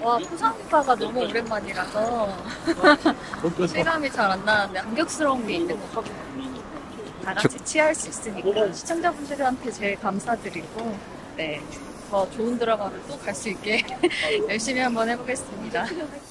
와, 부산가가 너무 오랜만이라서 실감이 잘 안 나는데 감격스러운 게 있는 것 같고 다 같이 취할 수 있으니까 시청자분들한테 제일 감사드리고 네, 더 좋은 드라마를 또 갈 수 있게 열심히 한번 해보겠습니다.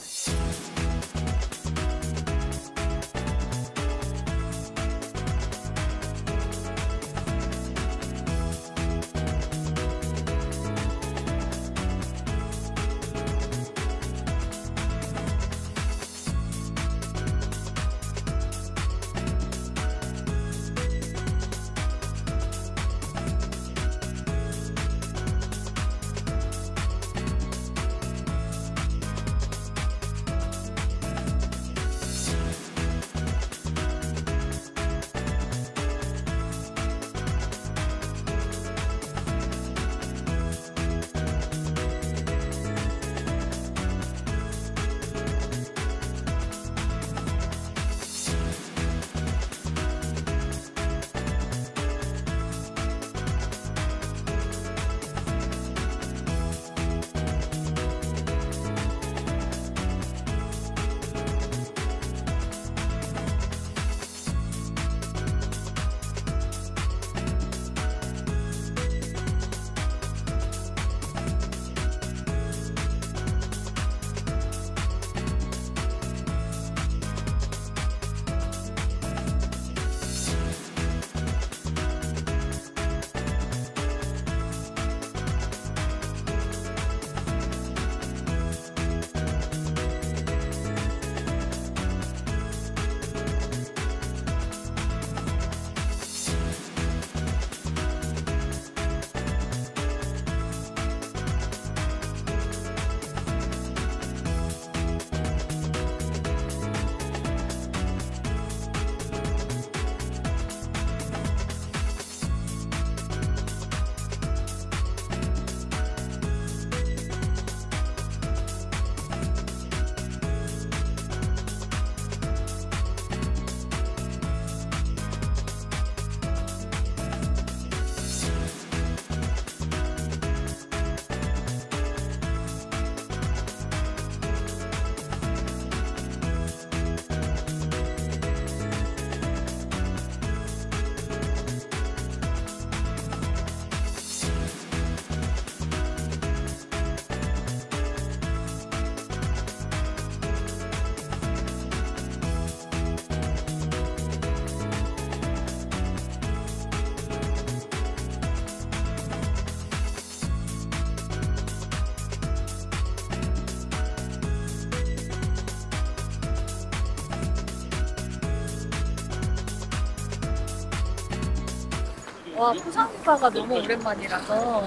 와, 부산가가 너무 오랜만이라서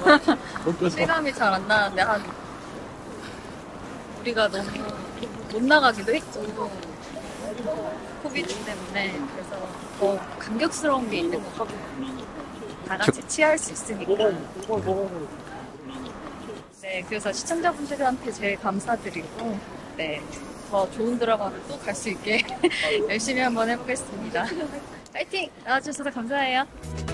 실감이 잘 안 나는데 우리가 너무 못 나가기도 했고 코비드 때문에 그래서 더 감격스러운 게 있는 것 같고 다 같이 취할 수 있으니까 네, 그래서 시청자분들한테 제일 감사드리고 네, 더 좋은 드라마를 또 갈 수 있게 열심히 한번 해보겠습니다. 파이팅! 나와주셔서 감사해요.